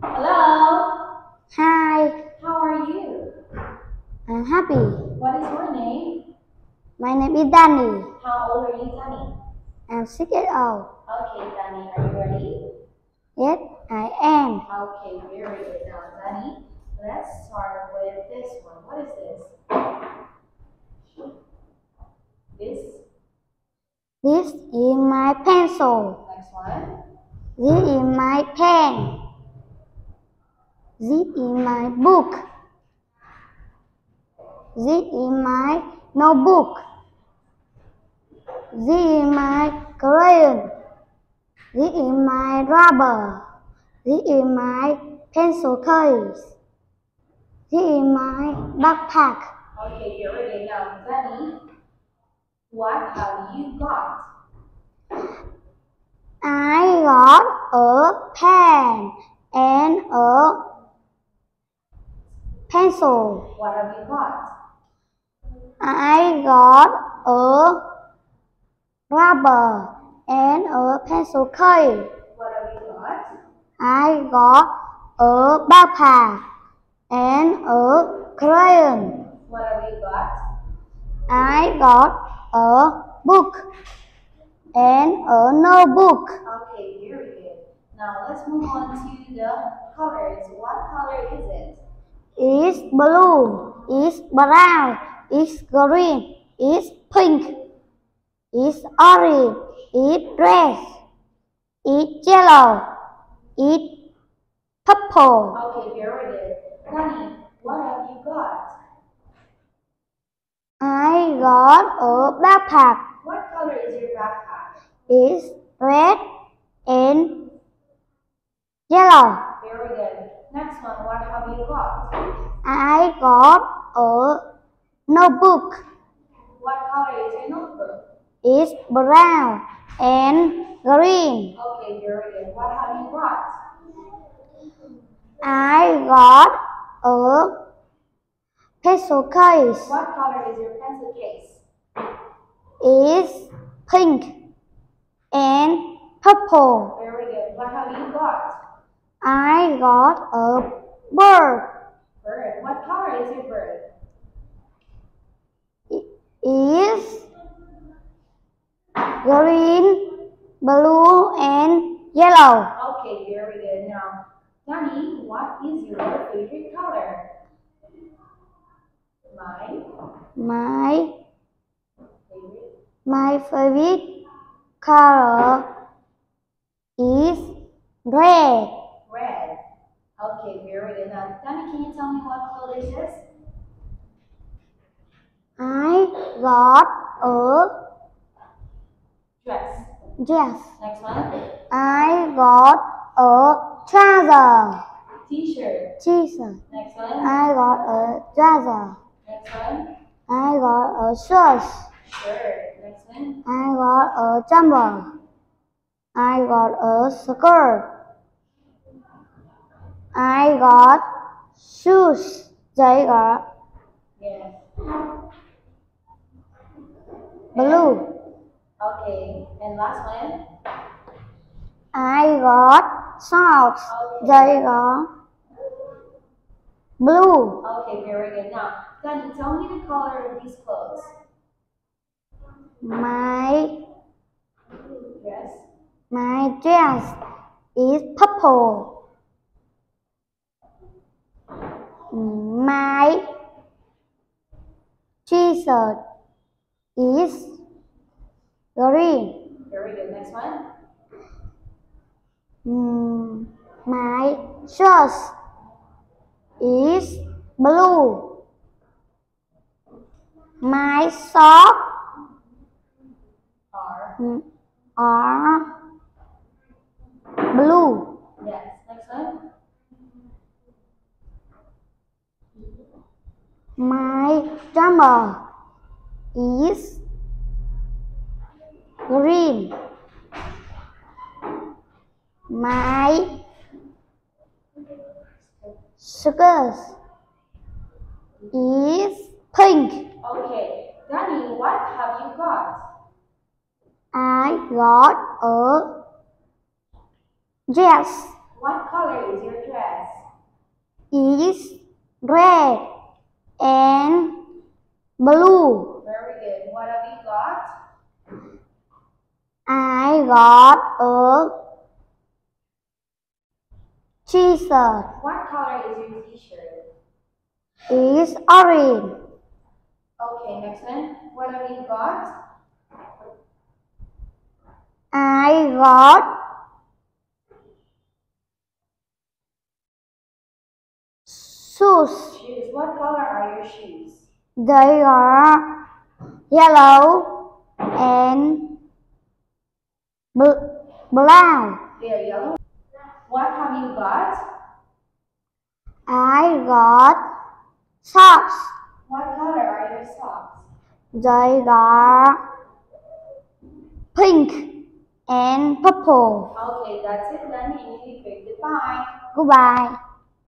Hello. Hi, How are you? I'm happy. What is your name? My name is Danny. How old are you, Danny? I'm 6 years old. Okay, Danny, are you ready? Yes, I am. Okay, very good. Now, Danny, let's start with this one. What is this? This is my pencil. Next one. This is my pen. This is my book. This is my notebook. This is my crayon. This is my rubber. This is my pencil case. This is my backpack. Okay, very good. Now, Danny, what have you got? I got a pen and a pencil. What have you got? I got a rubber and a pencil case. What have you got? I got a backpack and a crayon. What have you got? I got a book and a notebook. Okay, very good. Now, let's move on to the colors. What color is it? It's blue, it's brown, it's green, it's pink, it's orange, it's red, it's yellow, it's purple. Okay, very good. Danny, what have you got? I got a backpack. What color is your backpack? It's red and yellow. Very good. Next one, what have you got? I got a notebook. What color is your notebook? It's brown and green. Okay, very good. What have you got? I got a pencil case. What color is your pencil case? It's pink and purple. Very good. What have you got? I got a bird. Bird. What color is your bird? It's green, blue, and yellow. Okay, very good. Now, Danny, what is your favorite color? My favorite color is red. Red. Okay, very good. Now, Danny, can you tell me what color is this? I got a Dress. dress. Next one. I got a trouser. T-shirt. T-shirt. Next one. I got a trouser. Next one. I got a shirt. Shirt. Next one. I got a jumper. I got a skirt. I got shoes. Giày got Yes. blue. Okay. And last one. I got socks. Giày got blue. Okay, very good. Now, Danny, tell me the color of these clothes. My Dress. dress is purple. My t-shirt is green. Very good. Next one. My shirt is blue. My socks are blue. Yes. Next one. My jumper is green. My skirt is pink. Okay. Danny, what have you got? I got a dress. What color is your dress? is red and blue. Very good. What have you got? I got a t-shirt. What color is your t-shirt? Is orange. Okay, next one. What have you got? I got shoes. Shoes. What color are your shoes? They are yellow and brown. They are yellow. What have you got? I got socks. What color are your socks? They are pink and purple. Okay, that's it then. You need to Goodbye. Goodbye.